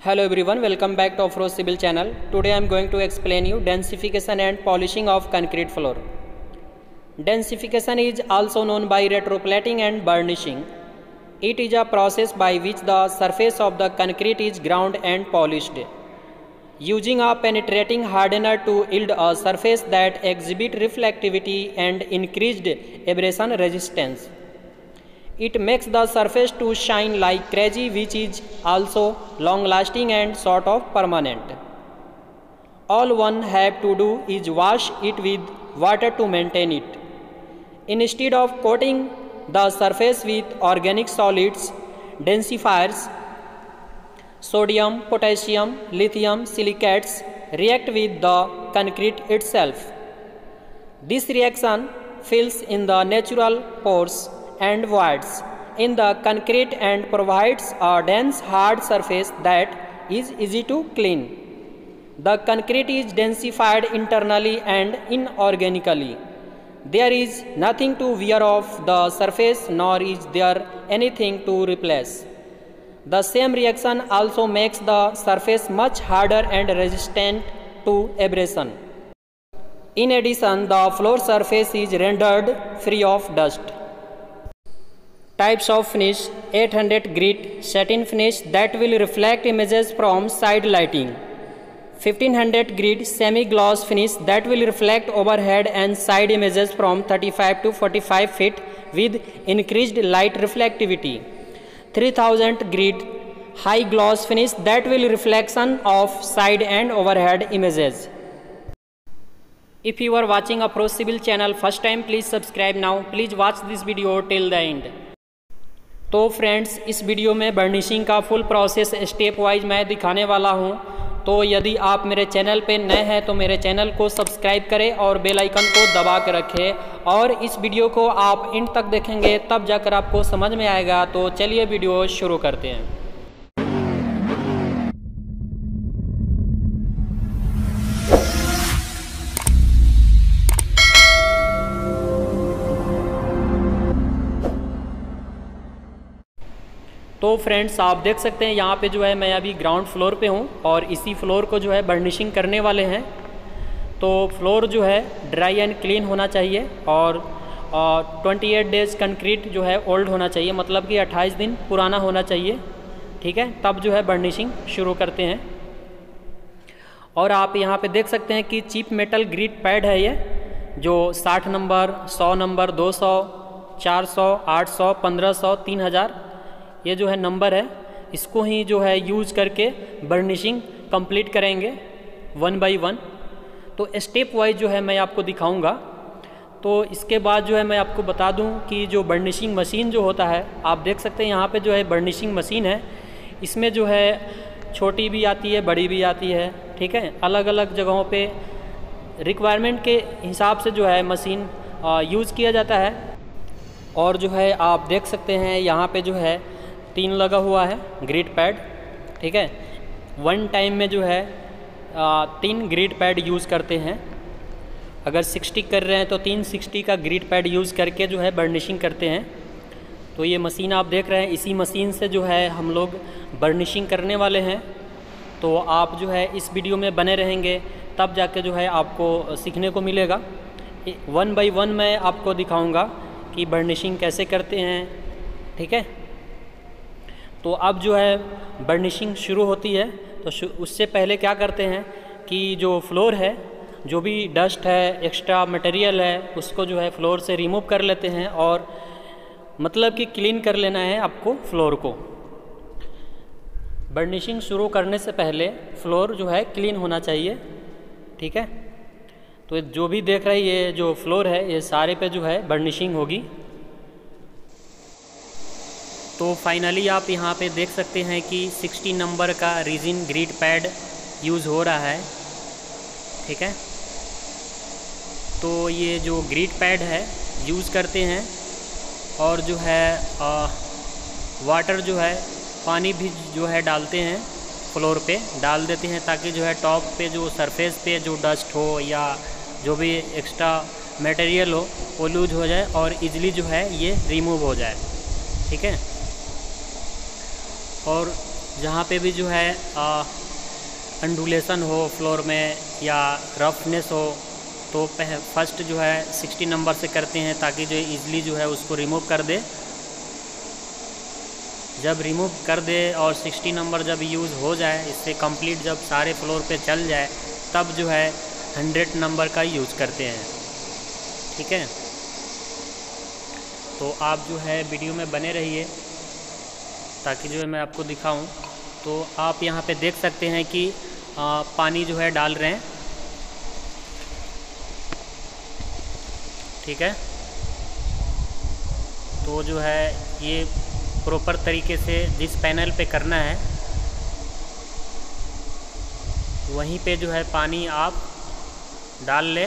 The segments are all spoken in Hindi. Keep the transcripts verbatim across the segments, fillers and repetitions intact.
Hello everyone, welcome back to Afroz Civil channel. Today I am going to explain you densification and polishing of concrete floor. Densification is also known by retroplating and burnishing. It is a process by which the surface of the concrete is ground and polished, using a penetrating hardener to yield a surface that exhibits reflectivity and increased abrasion resistance. It makes the surface to shine like crazy, which is also long lasting and sort of permanent. All one have to do is wash it with water to maintain it. Instead of coating the surface with organic solids, densifiers, sodium, potassium, lithium silicates react with the concrete itself. This reaction fills in the natural pores and voids in the concrete and provides a dense hard surface that is easy to clean. The concrete is densified internally and inorganically. There is nothing to wear off the surface, nor is there anything to replace. The same reaction also makes the surface much harder and resistant to abrasion. In addition, the floor surface is rendered free of dust. Types of finish: eight hundred grit satin finish that will reflect images from side lighting, fifteen hundred grit semi-gloss finish that will reflect overhead and side images from thirty-five to forty-five feet with increased light reflectivity, three thousand grit high gloss finish that will reflection of side and overhead images. If you are watching Afroz Civil channel first time, please subscribe now. Please watch this video till the end. तो फ्रेंड्स, इस वीडियो में बर्निशिंग का फुल प्रोसेस स्टेप वाइज मैं दिखाने वाला हूं। तो यदि आप मेरे चैनल पे नए हैं तो मेरे चैनल को सब्सक्राइब करें और बेल आइकन को दबा कर रखें, और इस वीडियो को आप एंड तक देखेंगे तब जाकर आपको समझ में आएगा। तो चलिए वीडियो शुरू करते हैं। तो फ्रेंड्स, आप देख सकते हैं यहाँ पे जो है मैं अभी ग्राउंड फ्लोर पे हूँ और इसी फ्लोर को जो है बर्निशिंग करने वाले हैं। तो फ्लोर जो है ड्राई एंड क्लीन होना चाहिए और अट्ठाईस डेज कंक्रीट जो है ओल्ड होना चाहिए, मतलब कि अट्ठाईस दिन पुराना होना चाहिए। ठीक है, तब जो है बर्निशिंग शुरू करते हैं। और आप यहाँ पे देख सकते हैं कि चीप मेटल ग्रिट पैड है ये, जो साठ नंबर, सौ नंबर, दो सौ, चार सौ, आठ सौ, पंद्रह सौ, तीन हज़ार ये जो है नंबर है, इसको ही जो है यूज़ करके बर्निशिंग कंप्लीट करेंगे वन बाय वन। तो स्टेप वाइज जो है मैं आपको दिखाऊंगा। तो इसके बाद जो है मैं आपको बता दूं कि जो बर्निशिंग मशीन जो होता है, आप देख सकते हैं यहाँ पे जो है बर्निशिंग मशीन है। इसमें जो है छोटी भी आती है, बड़ी भी आती है। ठीक है, अलग अलग जगहों पे रिक्वायरमेंट के हिसाब से जो है मशीन यूज़ किया जाता है। और जो है आप देख सकते हैं यहाँ पे जो है तीन लगा हुआ है ग्रिड पैड। ठीक है, वन टाइम में जो है आ, तीन ग्रिड पैड यूज़ करते हैं। अगर सिक्सटी कर रहे हैं तो तीन सिक्सटी का ग्रिड पैड यूज़ करके जो है बर्निशिंग करते हैं। तो ये मशीन आप देख रहे हैं, इसी मशीन से जो है हम लोग बर्निशिंग करने वाले हैं। तो आप जो है इस वीडियो में बने रहेंगे तब जाके जो है आपको सीखने को मिलेगा। वन बाई वन मैं आपको दिखाऊँगा कि बर्निशिंग कैसे करते हैं। ठीक है, तो अब जो है बर्निशिंग शुरू होती है। तो उससे पहले क्या करते हैं कि जो फ्लोर है, जो भी डस्ट है, एक्स्ट्रा मटेरियल है, उसको जो है फ्लोर से रिमूव कर लेते हैं और मतलब कि क्लीन कर लेना है आपको फ्लोर को। बर्निशिंग शुरू करने से पहले फ्लोर जो है क्लीन होना चाहिए। ठीक है, तो जो भी देख रहे हैं ये जो फ्लोर है, ये सारे पे जो है बर्निशिंग होगी। तो फाइनली आप यहाँ पे देख सकते हैं कि साठ नंबर का रेजिन ग्रिड पैड यूज़ हो रहा है। ठीक है, तो ये जो ग्रिड पैड है यूज़ करते हैं और जो है आ, वाटर जो है पानी भी जो है डालते हैं, फ्लोर पे डाल देते हैं ताकि जो है टॉप पे जो सरफेस पे जो डस्ट हो या जो भी एक्स्ट्रा मटेरियल हो वो लूज हो जाए और इजीली जो है ये रिमूव हो जाए। ठीक है, और जहाँ पे भी जो है अंडुलेशन हो फ्लोर में या रफनेस हो तो फर्स्ट जो है सिक्सटी नंबर से करते हैं, ताकि जो इजीली जो है उसको रिमूव कर दे। जब रिमूव कर दे और सिक्सटी नंबर जब यूज़ हो जाए, इससे कंप्लीट जब सारे फ्लोर पे चल जाए, तब जो है हंड्रेड नंबर का यूज़ करते हैं। ठीक है, तो आप जो है वीडियो में बने रहिए ताकि जो है मैं आपको दिखाऊं। तो आप यहाँ पे देख सकते हैं कि आ, पानी जो है डाल रहे हैं। ठीक है, तो जो है ये प्रॉपर तरीके से जिस पैनल पे करना है वहीं पे जो है पानी आप डाल लें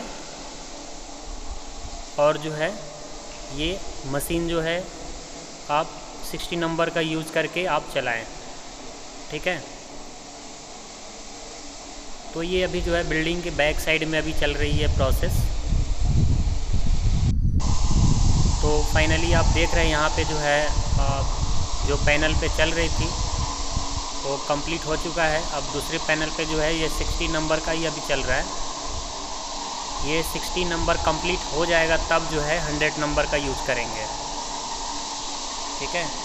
और जो है ये मशीन जो है आप सिक्सटी नंबर का यूज़ करके आप चलाएं। ठीक है, तो ये अभी जो है बिल्डिंग के बैक साइड में अभी चल रही है प्रोसेस। तो फाइनली आप देख रहे हैं यहाँ पे जो है जो पैनल पे चल रही थी वो कंप्लीट हो चुका है। अब दूसरे पैनल पे जो है ये सिक्सटी नंबर का ही अभी चल रहा है। ये सिक्सटी नंबर कंप्लीट हो जाएगा तब जो है हंड्रेड नंबर का यूज़ करेंगे। ठीक है,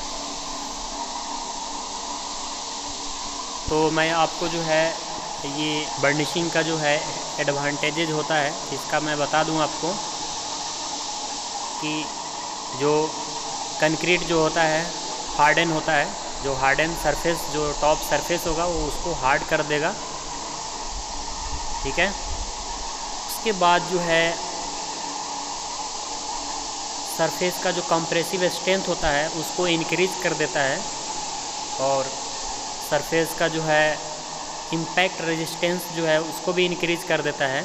तो मैं आपको जो है ये बर्निशिंग का जो है एडवांटेजेज होता है इसका मैं बता दूं आपको कि जो कंक्रीट जो होता है हार्डन होता है, जो हार्डन सरफेस जो टॉप सरफेस होगा वो उसको हार्ड कर देगा। ठीक है, उसके बाद जो है सरफेस का जो कंप्रेसिव स्ट्रेंथ होता है उसको इंक्रीज कर देता है और सरफेस का जो है इम्पैक्ट रेजिस्टेंस जो है उसको भी इंक्रीज कर देता है।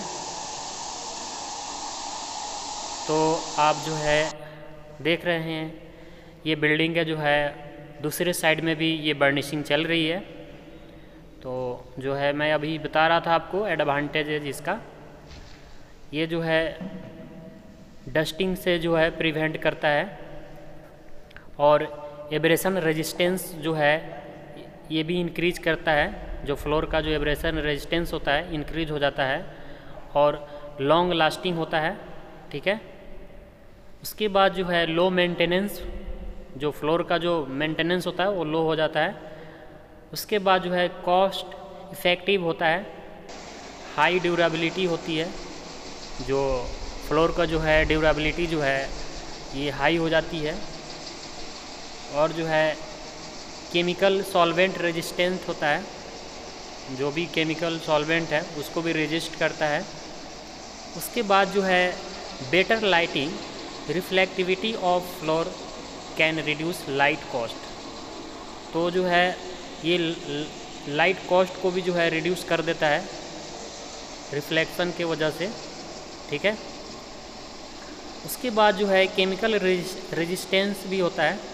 तो आप जो है देख रहे हैं ये बिल्डिंग है जो है दूसरे साइड में भी ये बर्निशिंग चल रही है। तो जो है मैं अभी बता रहा था आपको एडवांटेज है जिसका, ये जो है डस्टिंग से जो है प्रिवेंट करता है और एब्रेशन रेजिस्टेंस जो है ये भी इंक्रीज करता है। जो फ्लोर का जो एब्रेशन रेजिस्टेंस होता है इंक्रीज हो जाता है और लॉन्ग लास्टिंग होता है। ठीक है, उसके बाद जो है लो मेंटेनेंस, जो फ्लोर का जो मेंटेनेंस होता है वो लो हो जाता है। उसके बाद जो है कॉस्ट इफ़ेक्टिव होता है, हाई ड्यूरेबिलिटी होती है। जो फ्लोर का जो है ड्यूरेबिलिटी जो है ये हाई हो जाती है और जो है केमिकल सॉल्वेंट रेजिस्टेंट होता है, जो भी केमिकल सॉल्वेंट है उसको भी रेजिस्ट करता है। उसके बाद जो है better lighting, reflectivity of floor can reduce light cost. तो जो है ये लाइट कॉस्ट को भी जो है रिड्यूस कर देता है रिफ्लेक्शन के वजह से। ठीक है, उसके बाद जो है केमिकल रेजिस्टेंस भी होता है।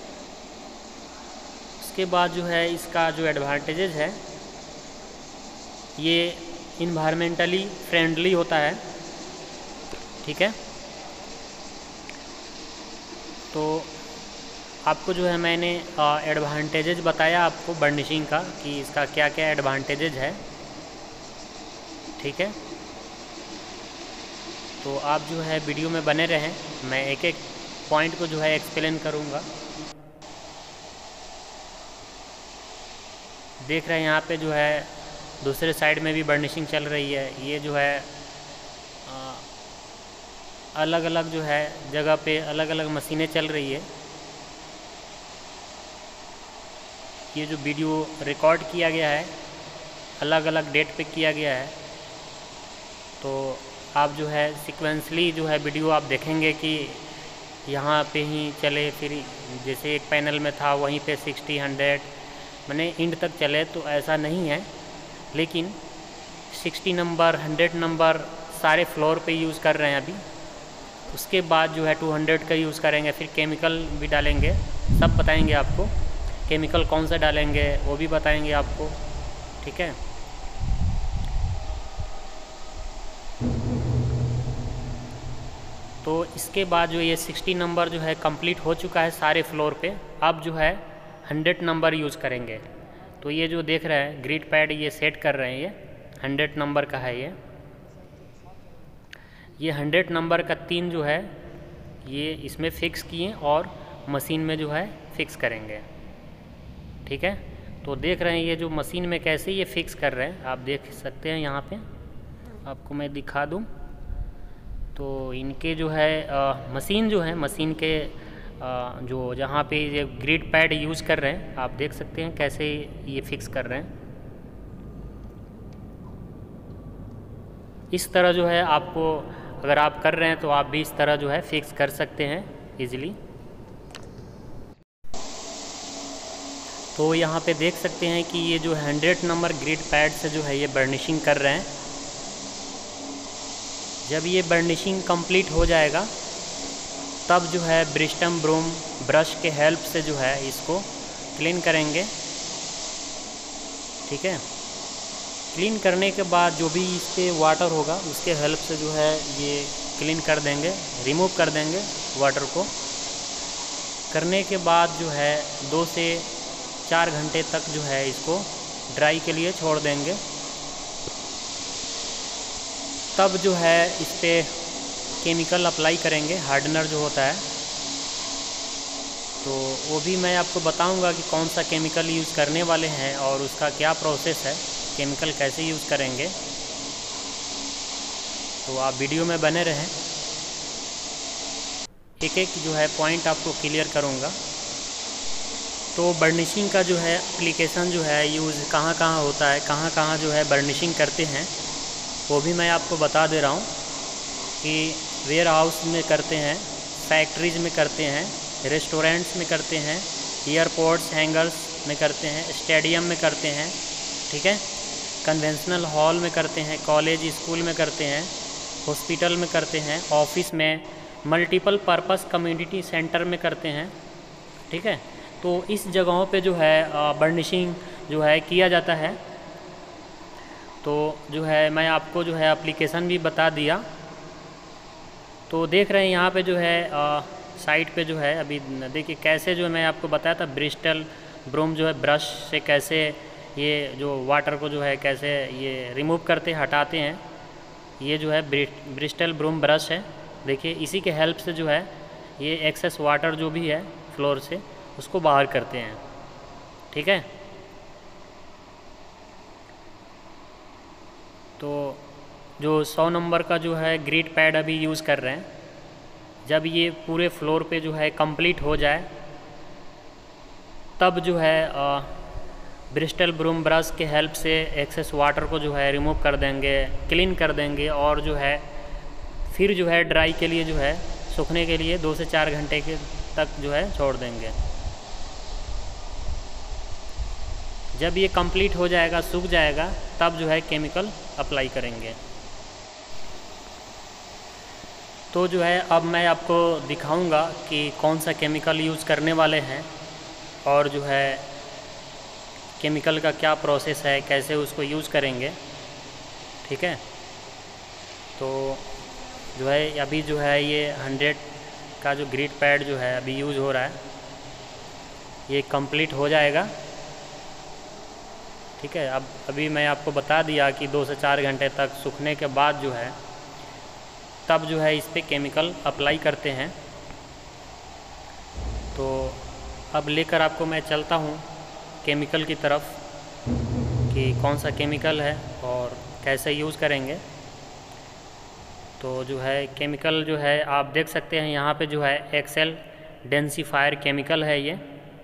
उसके बाद जो है इसका जो एडवांटेजेस है ये इन्वायरमेंटली फ्रेंडली होता है। ठीक है, तो आपको जो है मैंने एडवांटेजेस बताया आपको बर्निशिंग का कि इसका क्या क्या एडवांटेजेस है। ठीक है, तो आप जो है वीडियो में बने रहें, मैं एक एक पॉइंट को जो है एक्सप्लेन करूँगा। देख रहे हैं यहाँ पे जो है दूसरे साइड में भी बर्निशिंग चल रही है। ये जो है आ, अलग अलग जो है जगह पे अलग अलग मशीनें चल रही है। ये जो वीडियो रिकॉर्ड किया गया है अलग अलग डेट पे किया गया है। तो आप जो है सीक्वेंसली जो है वीडियो आप देखेंगे कि यहाँ पे ही चले, फिर जैसे एक पैनल में था वहीं पे सिक्सटी हंड्रेड मैंने इंड तक चले, तो ऐसा नहीं है। लेकिन सिक्सटी नंबर हंड्रेड नंबर सारे फ्लोर पे यूज़ कर रहे हैं अभी। उसके बाद जो है टू हंड्रेड का यूज़ करेंगे, फिर केमिकल भी डालेंगे, सब बताएंगे आपको। केमिकल कौन सा डालेंगे वो भी बताएंगे आपको। ठीक है, तो इसके बाद जो ये सिक्सटी नंबर जो है कंप्लीट हो चुका है सारे फ्लोर पे। अब जो है हंड्रेड नंबर यूज़ करेंगे। तो ये जो देख रहे हैं ग्रिड पैड ये सेट कर रहे हैं, ये हंड्रेड नंबर का है। ये ये हंड्रेड नंबर का तीन जो है ये इसमें फिक्स किए और मशीन में जो है फिक्स करेंगे। ठीक है, तो देख रहे हैं ये जो मशीन में कैसे ये फिक्स कर रहे हैं, आप देख सकते हैं। यहाँ पे आपको मैं दिखा दूँ तो इनके जो है आ, मशीन जो है मशीन के आ, जो जहाँ पे ये ग्रिड पैड यूज़ कर रहे हैं आप देख सकते हैं कैसे ये फिक्स कर रहे हैं। इस तरह जो है आपको अगर आप कर रहे हैं तो आप भी इस तरह जो है फिक्स कर सकते हैं इजीली। तो यहाँ पे देख सकते हैं कि ये जो हंड्रेड नंबर ग्रिड पैड से जो है ये बर्निशिंग कर रहे हैं। जब ये बर्निशिंग कंप्लीट हो जाएगा तब जो है ब्रिस्टम ब्रूम ब्रश के हेल्प से जो है इसको क्लीन करेंगे। ठीक है, क्लीन करने के बाद जो भी इस पे वाटर होगा उसके हेल्प से जो है ये क्लीन कर देंगे, रिमूव कर देंगे वाटर को। करने के बाद जो है दो से चार घंटे तक जो है इसको ड्राई के लिए छोड़ देंगे। तब जो है इस पे केमिकल अप्लाई करेंगे, हार्डनर जो होता है। तो वो भी मैं आपको बताऊंगा कि कौन सा केमिकल यूज़ करने वाले हैं और उसका क्या प्रोसेस है, केमिकल कैसे यूज़ करेंगे। तो आप वीडियो में बने रहें, एक एक जो है पॉइंट आपको क्लियर करूंगा। तो बर्निशिंग का जो है एप्लीकेशन जो है यूज़ कहाँ कहाँ होता है, कहाँ कहाँ जो है बर्निशिंग करते हैं वो भी मैं आपको बता दे रहा हूँ कि वेयर हाउस में करते हैं, फैक्ट्रीज़ में करते हैं, रेस्टोरेंट्स में करते हैं, एयरपोर्ट्स हैंगर्स में करते हैं, स्टेडियम में करते हैं। ठीक है, कन्वेंशनल हॉल में करते हैं, कॉलेज स्कूल में करते हैं, हॉस्पिटल में करते हैं, ऑफिस में, मल्टीपल पर्पस कम्युनिटी सेंटर में करते हैं। ठीक है, तो इस जगहों पे जो है बर्निशिंग जो है किया जाता है। तो जो है मैं आपको जो है एप्लीकेशन भी बता दिया। तो देख रहे हैं यहाँ पे जो है साइड पे जो है अभी देखिए कैसे जो मैं आपको बताया था ब्रिस्टल ब्रूम जो है ब्रश से कैसे ये जो वाटर को जो है कैसे ये रिमूव करते हटाते हैं। ये जो है ब्रिस्टल ब्रूम ब्रश है, देखिए इसी के हेल्प से जो है ये एक्सेस वाटर जो भी है फ्लोर से उसको बाहर करते हैं। ठीक है, तो जो सौ नंबर का जो है ग्रिड पैड अभी यूज़ कर रहे हैं, जब ये पूरे फ्लोर पे जो है कंप्लीट हो जाए तब जो है आ, ब्रिस्टल ब्रूम ब्रश के हेल्प से एक्सेस वाटर को जो है रिमूव कर देंगे, क्लीन कर देंगे और जो है फिर जो है ड्राई के लिए जो है सूखने के लिए दो से चार घंटे के तक जो है छोड़ देंगे। जब ये कंप्लीट हो जाएगा, सूख जाएगा, तब जो है केमिकल अप्लाई करेंगे। तो जो है अब मैं आपको दिखाऊंगा कि कौन सा केमिकल यूज़ करने वाले हैं और जो है केमिकल का क्या प्रोसेस है, कैसे उसको यूज़ करेंगे। ठीक है, तो जो है अभी जो है ये हंड्रेड का जो ग्रिड पैड जो है अभी यूज़ हो रहा है, ये कंप्लीट हो जाएगा। ठीक है, अब अभी मैं आपको बता दिया कि दो से चार घंटे तक सूखने के बाद जो है तब जो है इस पे केमिकल अप्लाई करते हैं। तो अब लेकर आपको मैं चलता हूँ केमिकल की तरफ कि कौन सा केमिकल है और कैसे यूज़ करेंगे। तो जो है केमिकल जो है आप देख सकते हैं यहाँ पे जो है एक्सेल डेंसिफायर केमिकल है। ये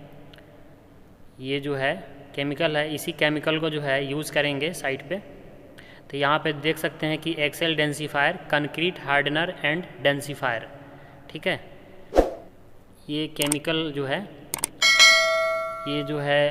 ये जो है केमिकल है, इसी केमिकल को जो है यूज़ करेंगे साइड पे। तो यहाँ पे देख सकते हैं कि Excel densifier concrete hardener and densifier. ठीक है, ये केमिकल जो है ये जो है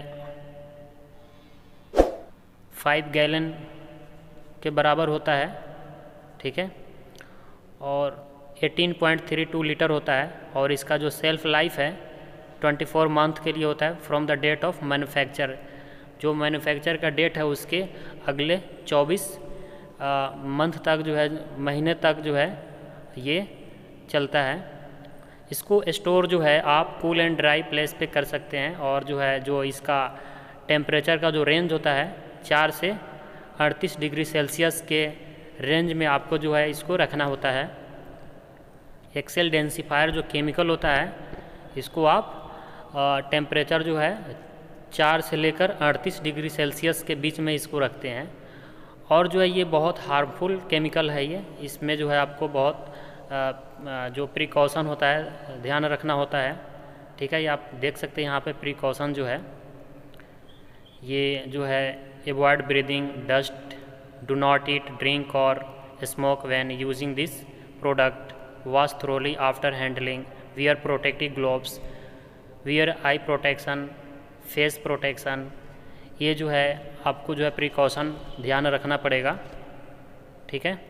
फाइव गैलन के बराबर होता है। ठीक है, और eighteen point three two litre होता है और इसका जो सेल्फ लाइफ है ट्वेंटी फोर मंथ के लिए होता है from the date of manufacture. जो मैन्युफैक्चर का डेट है उसके अगले चौबीस मंथ तक जो है, महीने तक जो है ये चलता है। इसको स्टोर जो है आप कूल एंड ड्राई प्लेस पे कर सकते हैं और जो है जो इसका टेम्परेचर का जो रेंज होता है चार से अड़तीस डिग्री सेल्सियस के रेंज में आपको जो है इसको रखना होता है। एक्सेल डेंसिफायर जो केमिकल होता है इसको आप टेम्परेचर जो है चार से लेकर अड़तीस डिग्री सेल्सियस के बीच में इसको रखते हैं। और जो है ये बहुत हार्मफुल केमिकल है ये, इसमें जो है आपको बहुत आ, जो प्रिकॉशन होता है ध्यान रखना होता है। ठीक है, ये आप देख सकते हैं यहाँ पे प्रिकॉशन जो है ये जो है avoid breathing dust, do not eat, drink और smoke when using this product, wash thoroughly after handling, wear protective gloves, wear eye protection, face protection. ये जो है आपको जो है प्रिकॉशन ध्यान रखना पड़ेगा। ठीक है,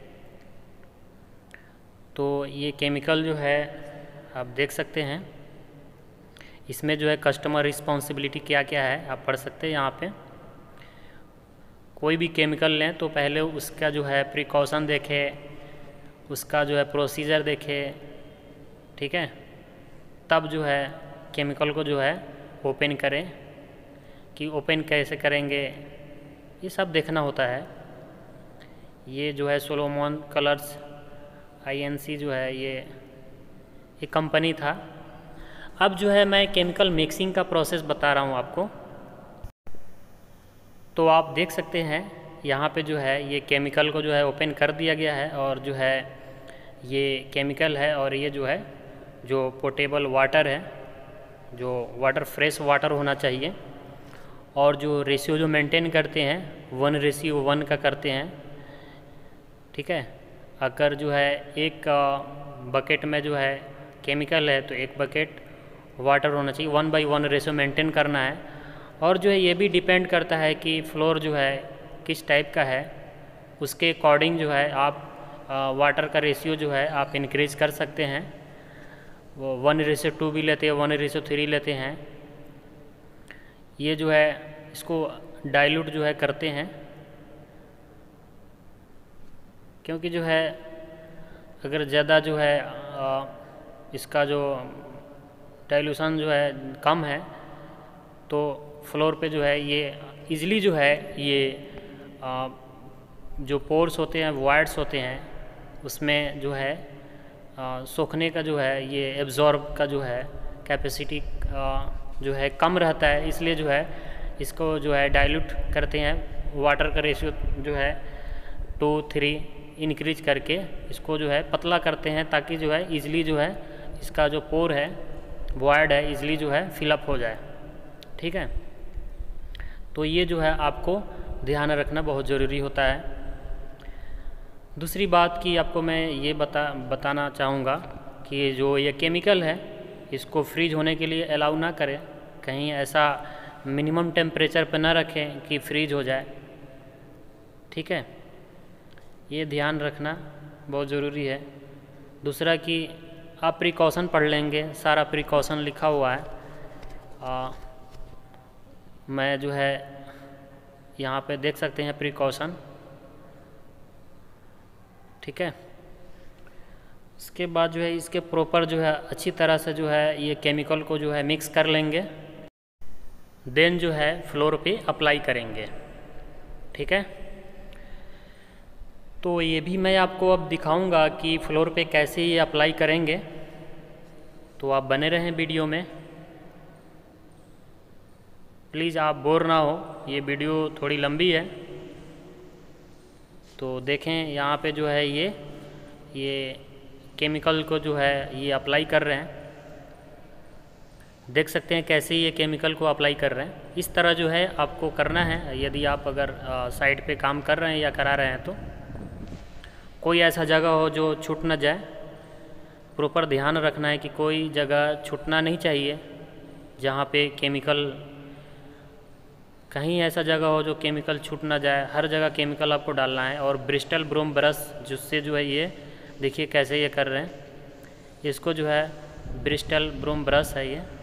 तो ये केमिकल जो है आप देख सकते हैं, इसमें जो है कस्टमर रिस्पॉन्सिबिलिटी क्या क्या है आप पढ़ सकते हैं यहाँ पे। कोई भी केमिकल लें तो पहले उसका जो है प्रिकॉशन देखें, उसका जो है प्रोसीजर देखें। ठीक है, तब जो है केमिकल को जो है ओपन करें, कि ओपन कैसे करेंगे ये सब देखना होता है। ये जो है सोलोमन कलर्स आईएनसी जो है ये एक कंपनी था। अब जो है मैं केमिकल मिक्सिंग का प्रोसेस बता रहा हूँ आपको। तो आप देख सकते हैं यहाँ पे जो है ये केमिकल को जो है ओपन कर दिया गया है, और जो है ये केमिकल है, और ये जो है जो पोर्टेबल वाटर है, जो वाटर फ्रेश वाटर होना चाहिए, और जो रेशियो जो मेंटेन करते हैं वन रेशियो वन का करते हैं। ठीक है, अगर जो है एक बकेट में जो है केमिकल है तो एक बकेट वाटर होना चाहिए, one by one ratio maintain करना है। और जो है ये भी डिपेंड करता है कि फ्लोर जो है किस टाइप का है, उसके अकॉर्डिंग जो है आप वाटर का रेशियो जो है आप इंक्रीज कर सकते हैं। वो वन रेशियो टू भी लेते हैं, वन रेशियो थ्री लेते हैं। ये जो है इसको डाइल्यूट जो है करते हैं, क्योंकि जो है अगर ज़्यादा जो है आ, इसका जो डाइल्यूशन जो है कम है तो फ्लोर पे जो है ये इजली जो है ये आ, जो पोर्स होते हैं वॉइड्स होते हैं उसमें जो है आ, सोखने का जो है ये एब्जॉर्ब का जो है कैपेसिटी जो है कम रहता है, इसलिए जो है इसको जो है डाइल्यूट करते हैं। वाटर का रेशियो जो है टू थ्री इंक्रीज करके इसको जो है पतला करते हैं, ताकि जो है इजली जो है इसका जो पोर है वॉइड है इजली जो है फिलअप हो जाए। ठीक है, तो ये जो है आपको ध्यान रखना बहुत ज़रूरी होता है। दूसरी बात की आपको मैं ये बता बताना चाहूँगा कि जो ये केमिकल है इसको फ्रीज होने के लिए अलाउ ना करें, कहीं ऐसा मिनिमम टेम्परेचर पर ना रखें कि फ्रीज हो जाए। ठीक है, ये ध्यान रखना बहुत ज़रूरी है। दूसरा कि आप प्रिकॉशन पढ़ लेंगे, सारा प्रिकॉशन लिखा हुआ है। आ, मैं जो है यहाँ पे देख सकते हैं प्रिकॉशन। ठीक है, इसके बाद जो है इसके प्रॉपर जो है अच्छी तरह से जो है ये केमिकल को जो है मिक्स कर लेंगे, देन जो है फ्लोर पे अप्लाई करेंगे। ठीक है, तो ये भी मैं आपको अब दिखाऊंगा कि फ्लोर पे कैसे ये अप्लाई करेंगे, तो आप बने रहें वीडियो में। प्लीज़ आप बोर ना हो, ये वीडियो थोड़ी लंबी है। तो देखें यहाँ पे जो है ये ये केमिकल को जो है ये अप्लाई कर रहे हैं, देख सकते हैं कैसे ये केमिकल को अप्लाई कर रहे हैं। इस तरह जो है आपको करना है यदि आप अगर साइड पे काम कर रहे हैं या करा रहे हैं तो। कोई ऐसा जगह हो जो छूट ना जाए, प्रॉपर ध्यान रखना है कि कोई जगह छूटना नहीं चाहिए जहाँ पे केमिकल, कहीं ऐसा जगह हो जो केमिकल छूट ना जाए, हर जगह केमिकल आपको डालना है। और ब्रिस्टल ब्रोम ब्रश जिससे जो है ये देखिए कैसे ये कर रहे हैं, इसको जो है ब्रिस्टल ब्रोम ब्रश है, ये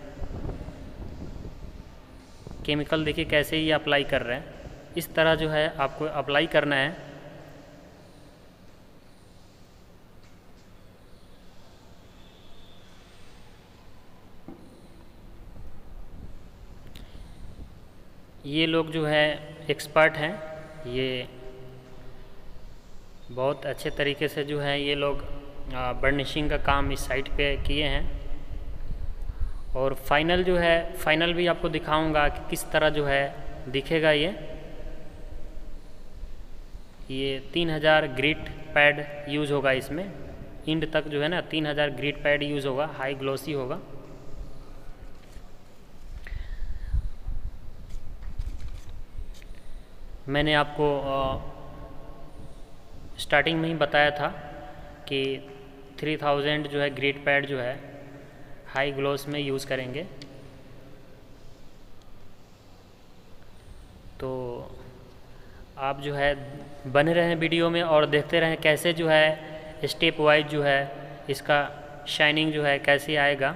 केमिकल देखिए कैसे ये अप्लाई कर रहे हैं। इस तरह जो है आपको अप्लाई करना है। ये लोग जो है एक्सपर्ट हैं, ये बहुत अच्छे तरीके से जो है ये लोग बर्निशिंग का काम इस साइट पे किए हैं। और फाइनल जो है फाइनल भी आपको दिखाऊंगा कि किस तरह जो है दिखेगा। ये ये तीन हज़ार ग्रिट पैड यूज़ होगा इसमें, इंड तक जो है ना तीन हज़ार ग्रिट पैड यूज़ होगा, हाई ग्लोसी होगा। मैंने आपको स्टार्टिंग में ही बताया था कि थ्री थाउज़ेंड जो है ग्रिट पैड जो है हाई ग्लोस में यूज़ करेंगे। तो आप जो है बने रहें वीडियो में और देखते रहें कैसे जो है स्टेप वाइज जो है इसका शाइनिंग जो है कैसे आएगा।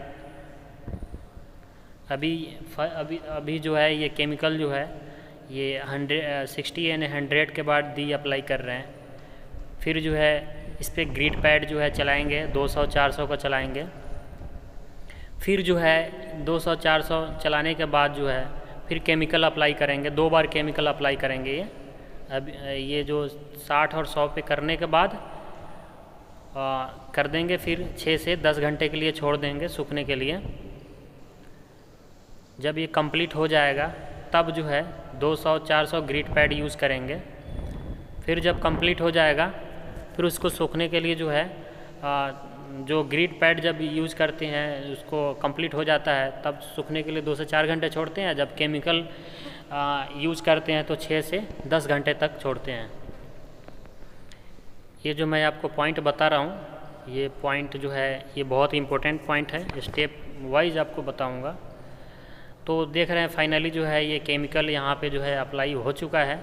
अभी अभी अभी जो है ये केमिकल जो है ये हंड्रेड सिक्सटी एंड हंड्रेड के बाद दी अप्लाई कर रहे हैं। फिर जो है इस पर ग्रिट पैड जो है चलाएंगे, दो सौ चार सौ का चलाएंगे। फिर जो है दो सौ चार सौ चलाने के बाद जो है फिर केमिकल अप्लाई करेंगे, दो बार केमिकल अप्लाई करेंगे। ये अब ये जो साठ और सौ पे करने के बाद आ, कर देंगे, फिर छः से दस घंटे के लिए छोड़ देंगे सूखने के लिए। जब ये कंप्लीट हो जाएगा तब जो है दो सौ चार सौ ग्रिट पैड यूज़ करेंगे। फिर जब कंप्लीट हो जाएगा फिर उसको सूखने के लिए जो है आ, जो ग्रिट पैड जब यूज़ करते हैं उसको कंप्लीट हो जाता है तब सूखने के लिए दो से चार घंटे छोड़ते हैं। जब केमिकल यूज़ करते हैं तो छः से दस घंटे तक छोड़ते हैं। ये जो मैं आपको पॉइंट बता रहा हूँ, ये पॉइंट जो है ये बहुत इम्पोर्टेंट पॉइंट है, स्टेप वाइज आपको बताऊँगा। तो देख रहे हैं फाइनली जो है ये केमिकल यहाँ पे जो है अप्लाई हो चुका है।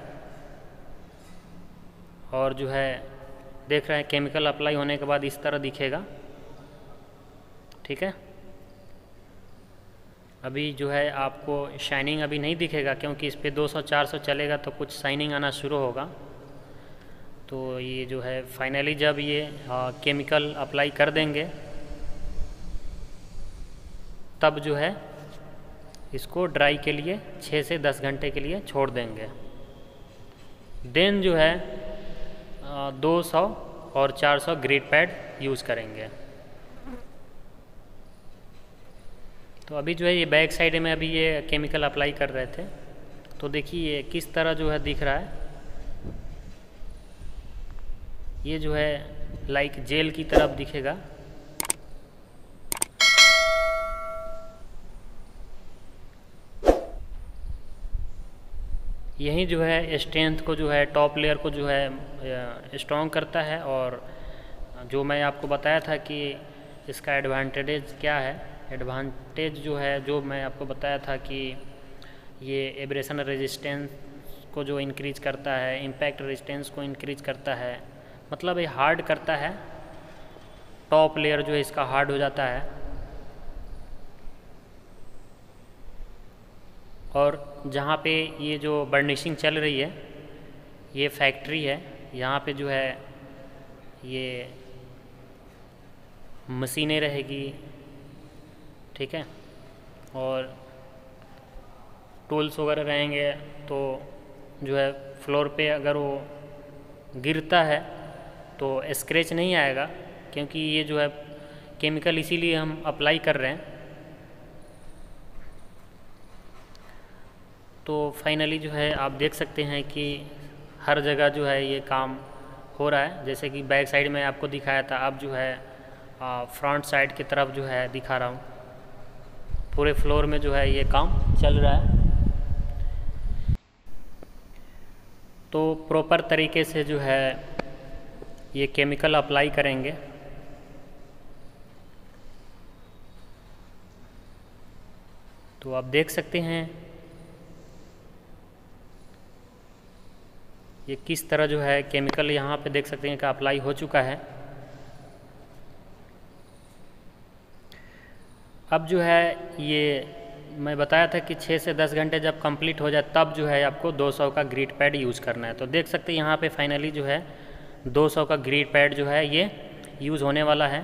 और जो है देख रहे हैं केमिकल अप्लाई होने के बाद इस तरह दिखेगा। ठीक है, अभी जो है आपको शाइनिंग अभी नहीं दिखेगा क्योंकि इस पे दो सौ चार सौ चलेगा तो कुछ शाइनिंग आना शुरू होगा। तो ये जो है फाइनली जब ये आ, केमिकल अप्लाई कर देंगे तब जो है इसको ड्राई के लिए छः से दस घंटे के लिए छोड़ देंगे। देन जो है दो सौ और चार सौ ग्रिट पैड यूज़ करेंगे। तो अभी जो है ये बैक साइड में अभी ये केमिकल अप्लाई कर रहे थे, तो देखिए ये किस तरह जो है दिख रहा है। ये जो है लाइक जेल की तरफ दिखेगा। यही जो है स्ट्रेंथ को जो है टॉप लेयर को जो है स्ट्रॉन्ग करता है। और जो मैं आपको बताया था कि इसका एडवांटेज क्या है, एडवांटेज जो है जो मैं आपको बताया था कि ये एब्रेशन रेजिस्टेंस को जो इंक्रीज करता है, इम्पैक्ट रेजिस्टेंस को इंक्रीज करता है, मतलब ये हार्ड करता है। टॉप लेयर जो है इसका हार्ड हो जाता है। और जहाँ पे ये जो बर्निशिंग चल रही है ये फैक्ट्री है, यहाँ पे जो है ये मशीनें रहेगी। ठीक है, और टूल्स वगैरह रहेंगे। तो जो है फ्लोर पे अगर वो गिरता है तो स्क्रैच नहीं आएगा क्योंकि ये जो है केमिकल इसीलिए हम अप्लाई कर रहे हैं। तो फाइनली जो है आप देख सकते हैं कि हर जगह जो है ये काम हो रहा है। जैसे कि बैक साइड में आपको दिखाया था, अब जो है फ्रंट साइड की तरफ जो है दिखा रहा हूँ। पूरे फ्लोर में जो है ये काम चल रहा है। तो प्रॉपर तरीके से जो है ये केमिकल अप्लाई करेंगे। तो आप देख सकते हैं ये किस तरह जो है केमिकल यहाँ पे देख सकते हैं कि अप्लाई हो चुका है। अब जो है ये मैं बताया था कि छः से दस घंटे जब कंप्लीट हो जाए तब जो है आपको दो सौ का ग्रिट पैड यूज़ करना है। तो देख सकते हैं यहाँ पे फाइनली जो है दो सौ का ग्रिट पैड जो है ये यूज़ होने वाला है।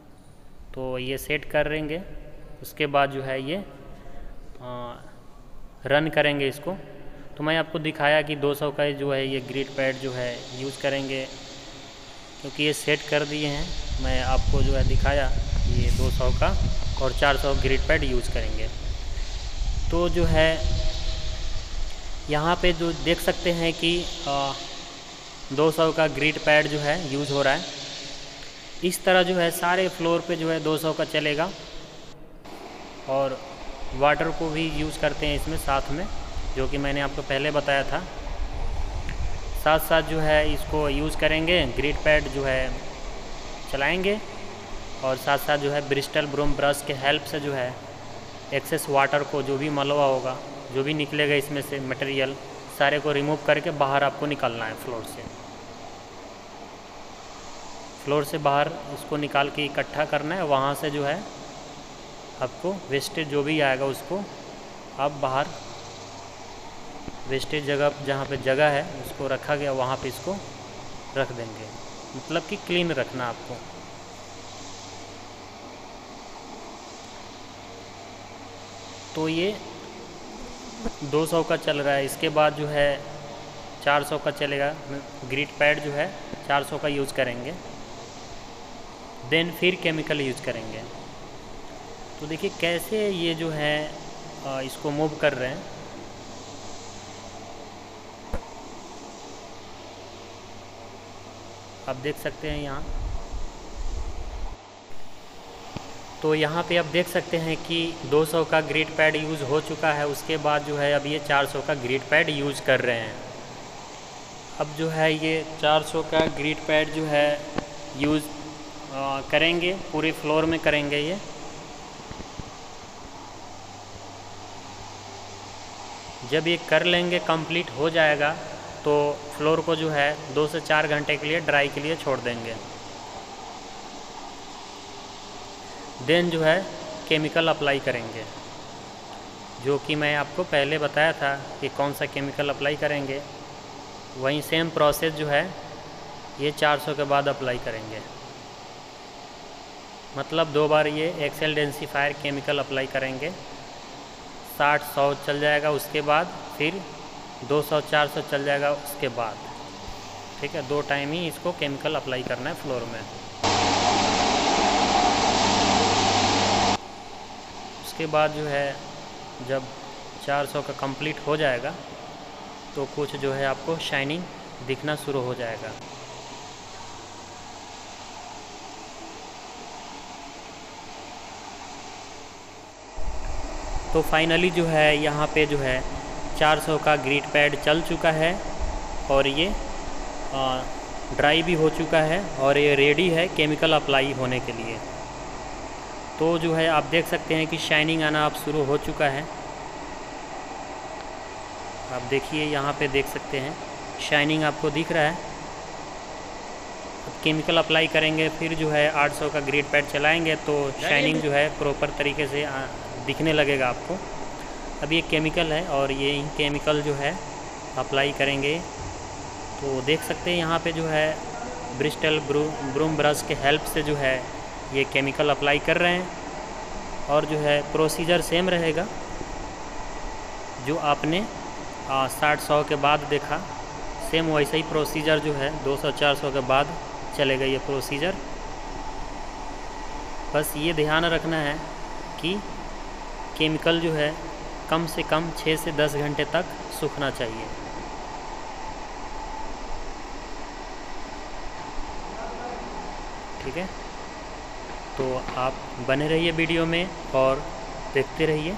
तो ये सेट कर लेंगे, उसके बाद जो है ये रन करेंगे इसको। तो मैं आपको दिखाया कि दो सौ का जो है ये ग्रिड पैड जो है यूज़ करेंगे, क्योंकि ये सेट कर दिए हैं। मैं आपको जो है दिखाया ये दो सौ का और चार सौ ग्रिड पैड यूज़ करेंगे। तो जो है यहाँ पे जो देख सकते हैं कि दो सौ का ग्रिड पैड जो है यूज़ हो रहा है। इस तरह जो है सारे फ्लोर पे जो है दो सौ का चलेगा। और वाटर को भी यूज़ करते हैं इसमें साथ में, जो कि मैंने आपको पहले बताया था। साथ साथ जो है इसको यूज़ करेंगे, ग्रिड पैड जो है चलाएंगे और साथ साथ जो है ब्रिस्टल ब्रूम ब्रश के हेल्प से जो है एक्सेस वाटर को, जो भी मलबा होगा, जो भी निकलेगा इसमें से मटेरियल, सारे को रिमूव करके बाहर आपको निकालना है फ्लोर से। फ्लोर से बाहर उसको निकाल के इकट्ठा करना है। वहाँ से जो है आपको वेस्टेज जो भी आएगा उसको आप बाहर वेस्टेज जगह, जहाँ पे जगह है उसको रखा गया वहाँ पे इसको रख देंगे। मतलब कि क्लीन रखना आपको। तो ये दो सौ का चल रहा है। इसके बाद जो है चार सौ का चलेगा। ग्रिड पैड जो है चार सौ का यूज़ करेंगे, देन फिर केमिकल यूज़ करेंगे। तो देखिए कैसे ये जो है इसको मूव कर रहे हैं। आप देख सकते हैं यहाँ। तो यहाँ पे आप देख सकते हैं कि दो सौ का ग्रिड पैड यूज़ हो चुका है। उसके बाद जो है अब ये चार सौ का ग्रिड पैड यूज़ कर रहे हैं। अब जो है ये चार सौ का ग्रिड पैड जो है यूज़ करेंगे, पूरे फ्लोर में करेंगे ये। जब ये कर लेंगे, कंप्लीट हो जाएगा, तो फ्लोर को जो है दो से चार घंटे के लिए ड्राई के लिए छोड़ देंगे। देन जो है केमिकल अप्लाई करेंगे, जो कि मैं आपको पहले बताया था कि कौन सा केमिकल अप्लाई करेंगे। वहीं सेम प्रोसेस जो है ये चार सौ के बाद अप्लाई करेंगे। मतलब दो बार ये एक्सेल डेंसिफायर केमिकल अप्लाई करेंगे। साठ सौ चल जाएगा, उसके बाद फिर दो सौ चार सौ चल जाएगा उसके बाद। ठीक है, दो टाइम ही इसको केमिकल अप्लाई करना है फ्लोर में। उसके बाद जो है जब चार सौ का कंप्लीट हो जाएगा तो कुछ जो है आपको शाइनिंग दिखना शुरू हो जाएगा। तो फाइनली जो है यहाँ पे जो है चार सौ का ग्रिड पैड चल चुका है और ये आ, ड्राई भी हो चुका है और ये रेडी है केमिकल अप्लाई होने के लिए। तो जो है आप देख सकते हैं कि शाइनिंग आना अब शुरू हो चुका है। आप देखिए यहाँ पे देख सकते हैं शाइनिंग आपको दिख रहा है। अब केमिकल अप्लाई करेंगे, फिर जो है आठ सौ का ग्रिड पैड चलाएंगे तो शाइनिंग जो है प्रॉपर तरीके से दिखने लगेगा आपको। अब ये केमिकल है और ये केमिकल जो है अप्लाई करेंगे। तो देख सकते हैं यहाँ पे जो है ब्रिस्टल ब्रू ब्रूम ब्रश के हेल्प से जो है ये केमिकल अप्लाई कर रहे हैं। और जो है प्रोसीजर सेम रहेगा जो आपने साठ सौ के बाद देखा, सेम वैसा ही प्रोसीजर जो है दो सौ चार सौ के बाद चलेगा ये प्रोसीजर। बस ये ध्यान रखना है कि केमिकल जो है कम से कम छः से दस घंटे तक सूखना चाहिए। ठीक है, तो आप बने रहिए वीडियो में और देखते रहिए।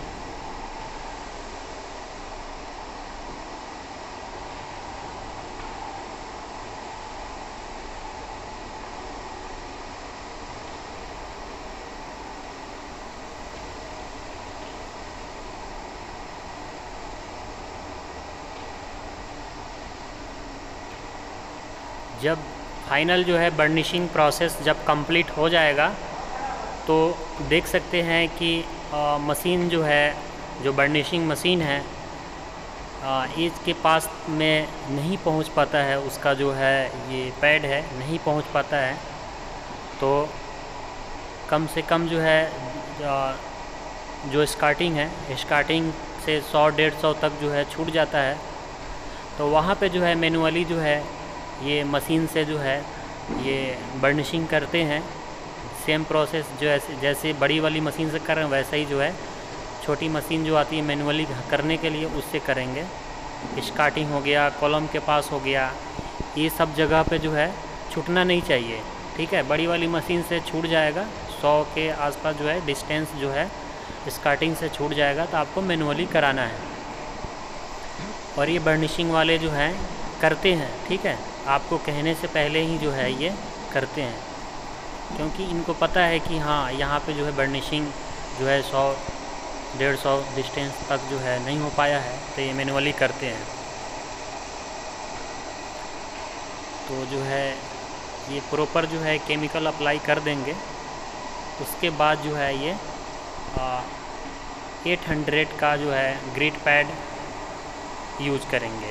जब फाइनल जो है बर्निशिंग प्रोसेस जब कंप्लीट हो जाएगा तो देख सकते हैं कि आ, मशीन जो है, जो बर्निशिंग मशीन है, इसके पास में नहीं पहुंच पाता है। उसका जो है ये पैड है नहीं पहुंच पाता है। तो कम से कम जो है आ, जो स्टार्टिंग है, स्टार्टिंग से सौ डेढ़ सौ तक जो है छूट जाता है। तो वहाँ पे जो है मैनुअली जो है ये मशीन से जो है ये बर्निशिंग करते हैं। सेम प्रोसेस जो है जैसे बड़ी वाली मशीन से कर रहे हैं वैसा ही जो है छोटी मशीन जो आती है मैनुअली करने के लिए उससे करेंगे। स्कार्टिंग हो गया, कॉलम के पास हो गया, ये सब जगह पे जो है छूटना नहीं चाहिए। ठीक है, बड़ी वाली मशीन से छूट जाएगा, सौ के आसपास जो है डिस्टेंस जो है स्कार्टिंग से छूट जाएगा, तो आपको मैनुअली कराना है। और ये बर्निशिंग वाले जो हैं करते हैं, ठीक है, आपको कहने से पहले ही जो है ये करते हैं, क्योंकि इनको पता है कि हाँ यहाँ पे जो है बर्निशिंग जो है सौ डेढ़ सौ डिस्टेंस तक जो है नहीं हो पाया है, तो ये मैनुअली करते हैं। तो जो है ये प्रॉपर जो है केमिकल अप्लाई कर देंगे। उसके बाद जो है ये एट हंड्रेड का जो है ग्रिट पैड यूज करेंगे।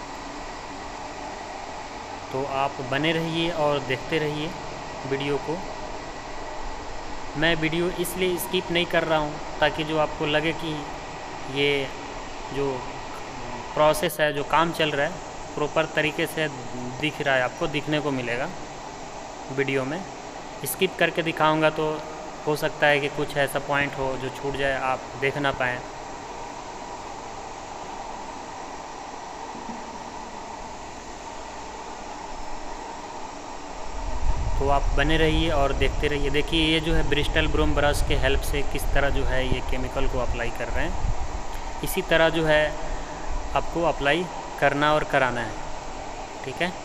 तो आप बने रहिए और देखते रहिए वीडियो को। मैं वीडियो इसलिए स्किप नहीं कर रहा हूँ ताकि जो आपको लगे कि ये जो प्रोसेस है, जो काम चल रहा है, प्रॉपर तरीके से दिख रहा है, आपको दिखने को मिलेगा वीडियो में। स्किप करके दिखाऊंगा तो हो सकता है कि कुछ ऐसा पॉइंट हो जो छूट जाए, आप देख ना पाएँ। तो आप बने रहिए और देखते रहिए। देखिए ये जो है ब्रिस्टल ब्रूम ब्रश के हेल्प से किस तरह जो है ये केमिकल को अप्लाई कर रहे हैं। इसी तरह जो है आपको अप्लाई करना और कराना है, ठीक है।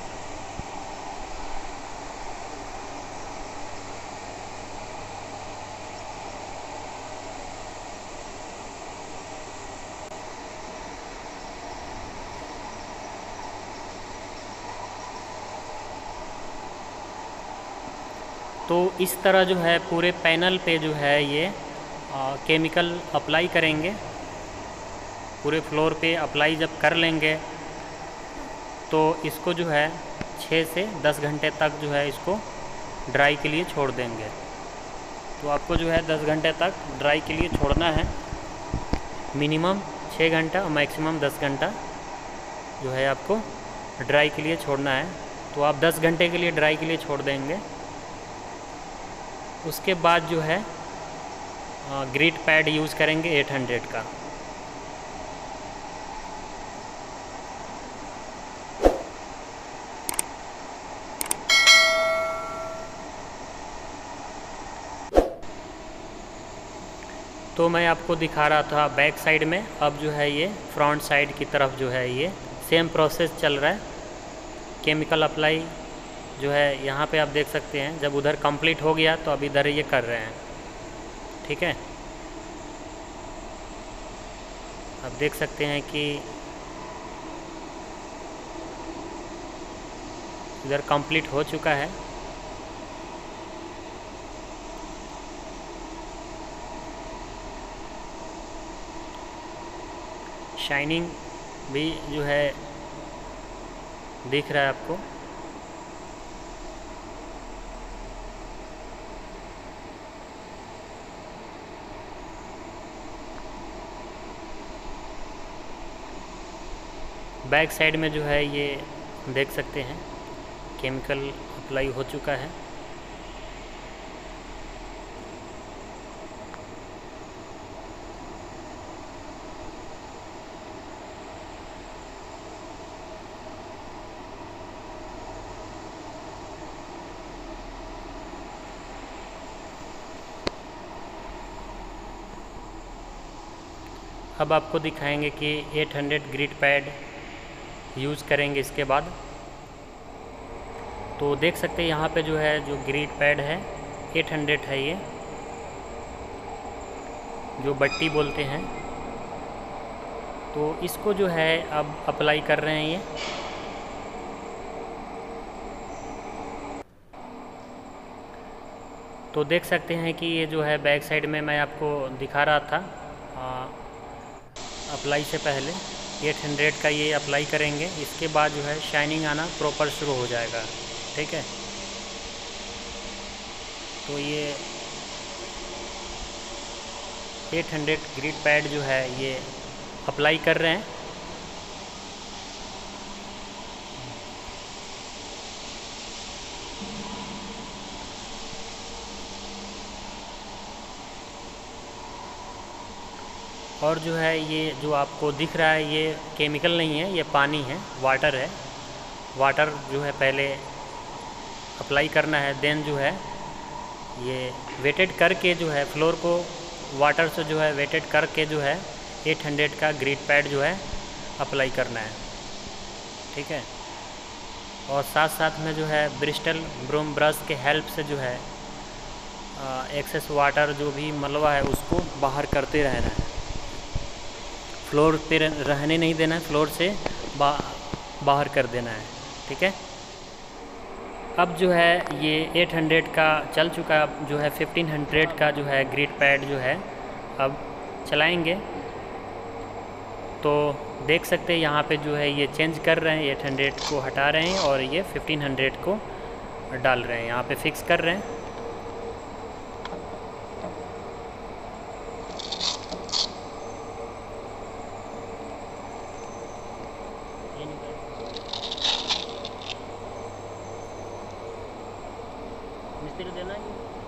तो इस तरह जो है पूरे पैनल पे जो है ये आ, केमिकल अप्लाई करेंगे। पूरे फ्लोर पे अप्लाई जब कर लेंगे तो इसको जो है छः से दस घंटे तक जो है इसको ड्राई के लिए छोड़ देंगे। तो आपको जो है दस घंटे तक ड्राई के लिए छोड़ना है। मिनिमम छः घंटा और मैक्सिमम दस घंटा जो है आपको ड्राई के लिए छोड़ना है। तो आप दस घंटे के लिए ड्राई के लिए छोड़ देंगे। उसके बाद जो है ग्रिट पैड यूज़ करेंगे एट हंड्रेड का। तो मैं आपको दिखा रहा था बैक साइड में, अब जो है ये फ्रंट साइड की तरफ जो है ये सेम प्रोसेस चल रहा है। केमिकल अप्लाई जो है यहाँ पे आप देख सकते हैं, जब उधर कंप्लीट हो गया तो अब इधर ये कर रहे हैं, ठीक है। आप देख सकते हैं कि इधर कंप्लीट हो चुका है। शाइनिंग भी जो है दिख रहा है आपको। बैक साइड में जो है ये देख सकते हैं केमिकल अप्लाई हो चुका है। अब आपको दिखाएंगे कि eight hundred grit pad use करेंगे इसके बाद। तो देख सकते हैं यहाँ पे जो है जो ग्रिट पैड है एट हंड्रेड है, ये जो बट्टी बोलते हैं। तो इसको जो है अब अप्लाई कर रहे हैं ये। तो देख सकते हैं कि ये जो है बैक साइड में मैं आपको दिखा रहा था आ, अप्लाई से पहले एट हंड्रेड का ये अप्लाई करेंगे। इसके बाद जो है शाइनिंग आना प्रॉपर शुरू हो जाएगा, ठीक है। तो ये एट हंड्रेड ग्रिट पैड जो है ये अप्लाई कर रहे हैं। और जो है ये जो आपको दिख रहा है ये केमिकल नहीं है, ये पानी है, वाटर है। वाटर जो है पहले अप्लाई करना है, देन जो है ये वेटेड करके जो है फ्लोर को वाटर से जो है वेटेड करके जो है आठ सौ का ग्रिड पैड जो है अप्लाई करना है, ठीक है। और साथ साथ में जो है ब्रिस्टल ब्रूम ब्रश के हेल्प से जो है एक्सेस वाटर जो भी मलबा है उसको बाहर करते रहना है, फ्लोर पे रहने नहीं देना है, फ्लोर से बा, बाहर कर देना है, ठीक है। अब जो है ये आठ सौ का चल चुका, अब जो है पंद्रह सौ का जो है ग्रिड पैड जो है अब चलाएंगे। तो देख सकते हैं यहाँ पे जो है ये चेंज कर रहे हैं, आठ सौ को हटा रहे हैं और ये पंद्रह सौ को डाल रहे हैं, यहाँ पे फिक्स कर रहे हैं। मिस्त्री देना है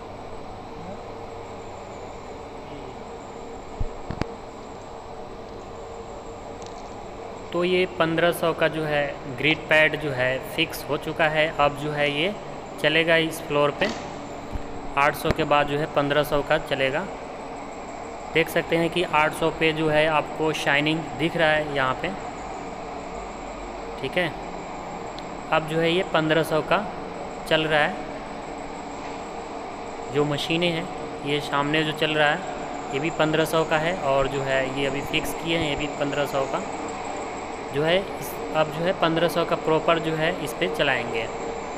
तो ये पंद्रह सौ का जो है ग्रिड पैड जो है फिक्स हो चुका है। अब जो है ये चलेगा इस फ्लोर पे, आठ सौ के बाद जो है पंद्रह सौ का चलेगा। देख सकते हैं कि आठ सौ पे जो है आपको शाइनिंग दिख रहा है यहाँ पे, ठीक है। अब जो है ये पंद्रह सौ का चल रहा है। जो मशीनें हैं ये सामने जो चल रहा है ये भी पंद्रह सौ का है, और जो है ये अभी फिक्स किए हैं ये भी पंद्रह सौ का जो है इस, अब जो है पंद्रह सौ का प्रॉपर जो है इस पे चलाएंगे।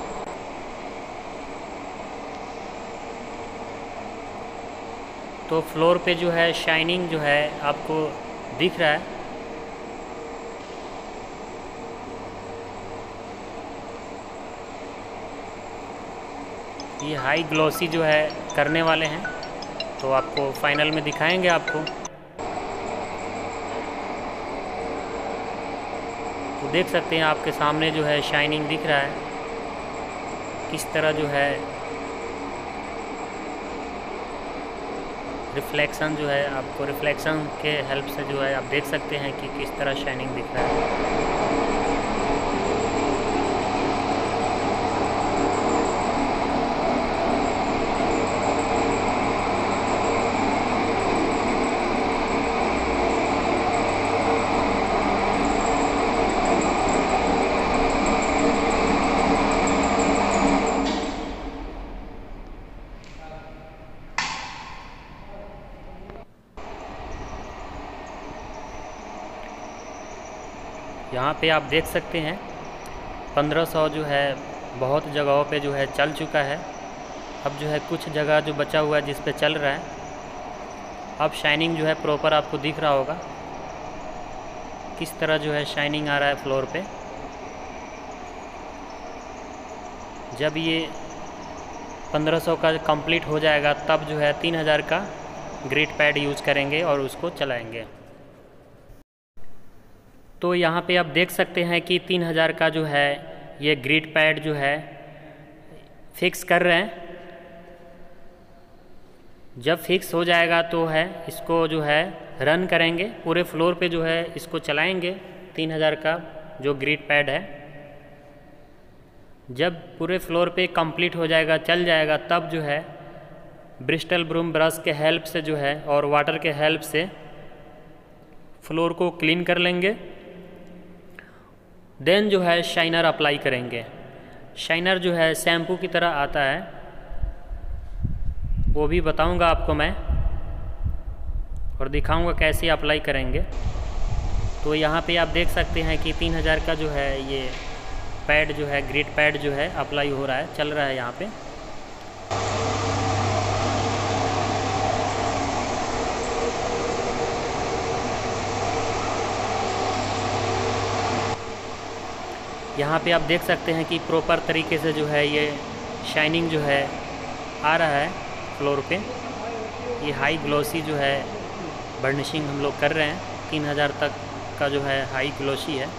तो फ्लोर पे जो है शाइनिंग जो है आपको दिख रहा है। ये हाई ग्लॉसी जो है करने वाले हैं, तो आपको फाइनल में दिखाएंगे आपको। तो देख सकते हैं आपके सामने जो है शाइनिंग दिख रहा है, किस तरह जो है रिफ्लेक्शन जो है, आपको रिफ्लेक्शन के हेल्प से जो है आप देख सकते हैं कि किस तरह शाइनिंग दिख रहा है। यहाँ पे आप देख सकते हैं पंद्रह सौ जो है बहुत जगहों पे जो है चल चुका है। अब जो है कुछ जगह जो बचा हुआ है जिस पे चल रहा है। अब शाइनिंग जो है प्रॉपर आपको दिख रहा होगा किस तरह जो है शाइनिंग आ रहा है फ्लोर पे। जब ये पंद्रह सौ का कंप्लीट हो जाएगा तब जो है तीन हज़ार का ग्रिड पैड यूज़ करेंगे और उसको चलाएंगे। तो यहाँ पे आप देख सकते हैं कि तीन हज़ार का जो है ये ग्रिड पैड जो है फिक्स कर रहे हैं। जब फिक्स हो जाएगा तो है इसको जो है रन करेंगे, पूरे फ्लोर पे जो है इसको चलाएंगे तीन हज़ार का जो ग्रिड पैड है। जब पूरे फ्लोर पे कंप्लीट हो जाएगा, चल जाएगा, तब जो है ब्रिस्टल ब्रूम ब्रश के हेल्प से जो है और वाटर के हेल्प से फ्लोर को क्लीन कर लेंगे। देन जो है शाइनर अप्लाई करेंगे। शाइनर जो है शैम्पू की तरह आता है, वो भी बताऊंगा आपको मैं और दिखाऊंगा कैसे अप्लाई करेंगे। तो यहाँ पे आप देख सकते हैं कि तीन हज़ार का जो है ये पैड जो है ग्रिड पैड जो है अप्लाई हो रहा है, चल रहा है यहाँ पे। यहाँ पे आप देख सकते हैं कि प्रॉपर तरीके से जो है ये शाइनिंग जो है आ रहा है फ्लोर पे। ये हाई ग्लॉसी जो है बर्निशिंग हम लोग कर रहे हैं। तीन हज़ार तक का जो है हाई ग्लोसी है।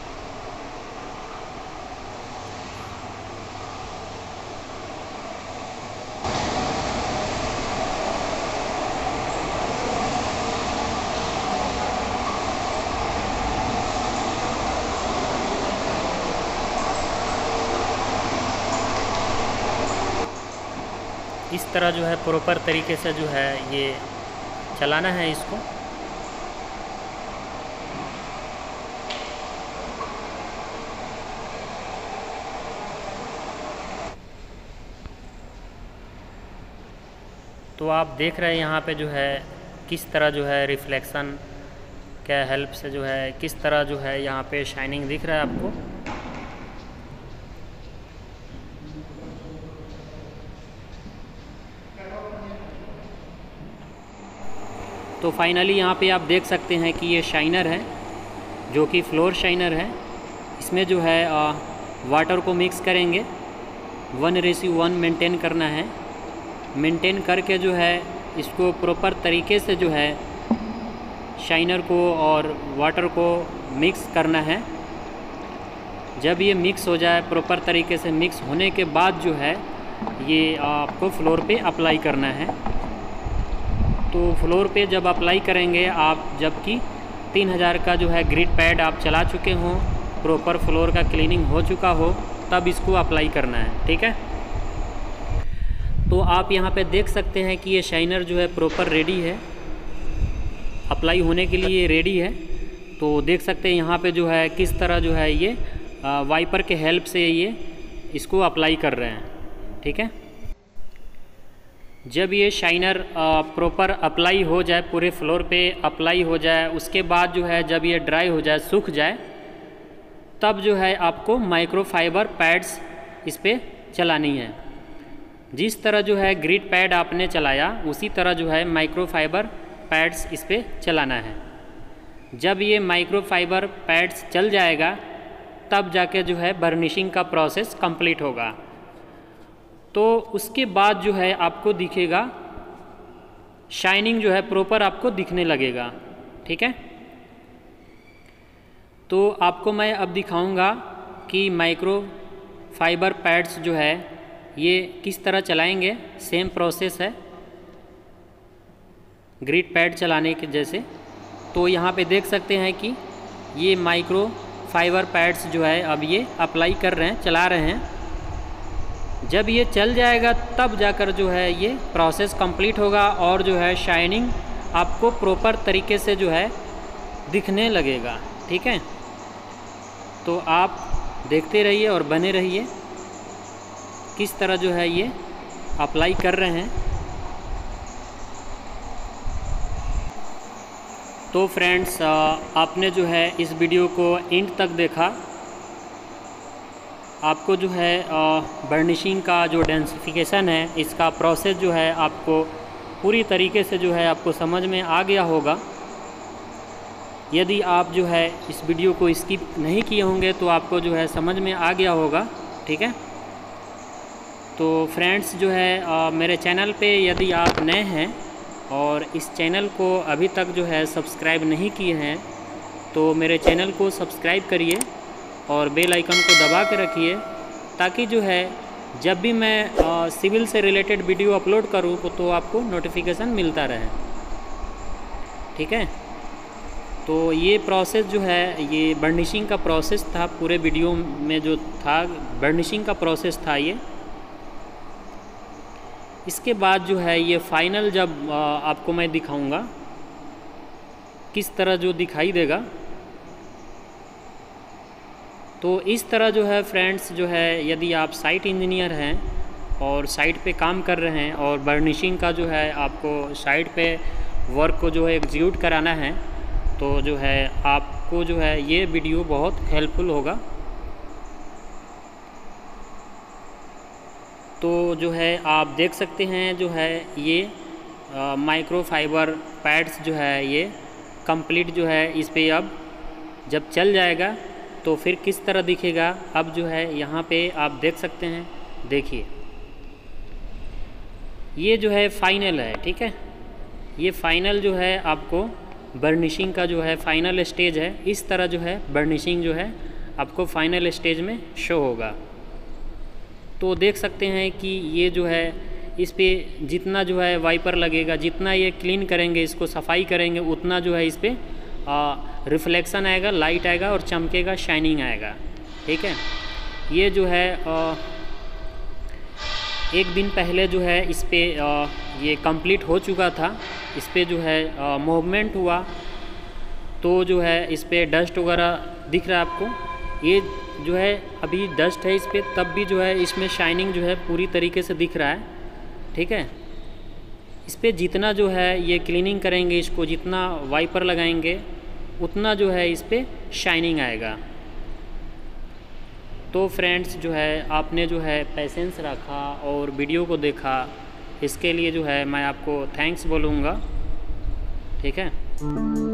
इस तरह जो है प्रॉपर तरीके से जो है ये चलाना है इसको। तो आप देख रहे हैं यहाँ पे जो है किस तरह जो है रिफ्लेक्शन के हेल्प से जो है किस तरह जो है यहाँ पे शाइनिंग दिख रहा है आपको। तो फाइनली यहाँ पे आप देख सकते हैं कि ये शाइनर है जो कि फ्लोर शाइनर है। इसमें जो है आ, वाटर को मिक्स करेंगे, वन रेशियो वन मेंटेन करना है। मेंटेन करके जो है इसको प्रॉपर तरीके से जो है शाइनर को और वाटर को मिक्स करना है। जब ये मिक्स हो जाए प्रॉपर तरीके से, मिक्स होने के बाद जो है ये आपको फ्लोर पे अप्लाई करना है। तो फ्लोर पे जब अप्लाई करेंगे आप, जबकि तीन हज़ार का जो है ग्रिड पैड आप चला चुके हों, प्रॉपर फ्लोर का क्लीनिंग हो चुका हो, तब इसको अप्लाई करना है। ठीक है, तो आप यहाँ पे देख सकते हैं कि ये शाइनर जो है प्रॉपर रेडी है, अप्लाई होने के लिए रेडी है। तो देख सकते हैं यहाँ पे जो है किस तरह जो है ये वाइपर के हेल्प से ये इसको अप्लाई कर रहे हैं। ठीक है, जब ये शाइनर प्रॉपर अप्लाई हो जाए, पूरे फ्लोर पे अप्लाई हो जाए, उसके बाद जो है जब ये ड्राई हो जाए, सूख जाए, तब जो है आपको माइक्रोफाइबर पैड्स इस पर चलानी है। जिस तरह जो है ग्रिड पैड आपने चलाया उसी तरह जो है माइक्रोफाइबर पैड्स इस पर चलाना है। जब ये माइक्रोफाइबर पैड्स चल जाएगा तब जाके जो है बर्निशिंग का प्रोसेस कंप्लीट होगा। तो उसके बाद जो है आपको दिखेगा शाइनिंग जो है प्रॉपर आपको दिखने लगेगा। ठीक है, तो आपको मैं अब दिखाऊंगा कि माइक्रो फाइबर पैड्स जो है ये किस तरह चलाएंगे। सेम प्रोसेस है ग्रिड पैड चलाने के जैसे। तो यहाँ पे देख सकते हैं कि ये माइक्रो फाइबर पैड्स जो है अब ये अप्लाई कर रहे हैं, चला रहे हैं। जब ये चल जाएगा तब जाकर जो है ये प्रोसेस कंप्लीट होगा और जो है शाइनिंग आपको प्रॉपर तरीके से जो है दिखने लगेगा। ठीक है, तो आप देखते रहिए और बने रहिए किस तरह जो है ये अप्लाई कर रहे हैं। तो फ्रेंड्स, आपने जो है इस वीडियो को एंड तक देखा। आपको जो है बर्निशिंग का जो डेंसिफिकेशन है इसका प्रोसेस जो है आपको पूरी तरीके से जो है आपको समझ में आ गया होगा। यदि आप जो है इस वीडियो को स्किप नहीं किए होंगे तो आपको जो है समझ में आ गया होगा। ठीक है, तो फ्रेंड्स जो है आ, मेरे चैनल पे यदि आप नए हैं और इस चैनल को अभी तक जो है सब्सक्राइब नहीं किए हैं तो मेरे चैनल को सब्सक्राइब करिए और बेल आइकन को दबा के रखिए, ताकि जो है जब भी मैं आ, सिविल से रिलेटेड वीडियो अपलोड करूँ तो आपको नोटिफिकेशन मिलता रहे। ठीक है, तो ये प्रोसेस जो है ये बर्निशिंग का प्रोसेस था। पूरे वीडियो में जो था बर्निशिंग का प्रोसेस था ये। इसके बाद जो है ये फाइनल जब आ, आपको मैं दिखाऊंगा किस तरह जो दिखाई देगा। तो इस तरह जो है फ्रेंड्स जो है यदि आप साइट इंजीनियर हैं और साइट पे काम कर रहे हैं और बर्निशिंग का जो है आपको साइट पे वर्क को जो है एग्जीक्यूट कराना है तो जो है आपको जो है ये वीडियो बहुत हेल्पफुल होगा। तो जो है आप देख सकते हैं जो है ये माइक्रोफाइबर पैड्स जो है ये कंप्लीट जो है इस पे अब जब चल जाएगा तो फिर किस तरह दिखेगा। अब जो है यहाँ पे आप देख सकते हैं, देखिए ये जो है फाइनल है। ठीक है, ये फाइनल जो है आपको बर्निशिंग का जो है फाइनल स्टेज है, इस तरह जो है बर्निशिंग जो है आपको फाइनल स्टेज में शो होगा। तो देख सकते हैं कि ये जो है इस पे जितना जो है वाइपर लगेगा, जितना ये क्लीन करेंगे, इसको सफाई करेंगे, उतना जो है इस पर रिफ्लेक्शन आएगा, लाइट आएगा और चमकेगा, शाइनिंग आएगा। ठीक है, ये जो है आ, एक दिन पहले जो है इस पर ये कंप्लीट हो चुका था। इस पर जो है मूवमेंट हुआ तो जो है इस पर डस्ट वगैरह दिख रहा है आपको। ये जो है अभी डस्ट है इस पर, तब भी जो है इसमें शाइनिंग जो है पूरी तरीके से दिख रहा है। ठीक है, इस पर जितना जो है ये क्लीनिंग करेंगे, इसको जितना वाइपर लगाएंगे, उतना जो है इस पर शाइनिंग आएगा। तो फ्रेंड्स जो है आपने जो है पेशेंस रखा और वीडियो को देखा, इसके लिए जो है मैं आपको थैंक्स बोलूँगा। ठीक है।